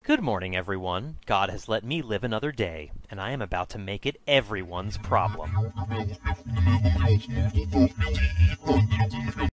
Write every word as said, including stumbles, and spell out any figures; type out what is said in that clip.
Good morning, everyone. God has let me live another day, and I am about to make it everyone's problem.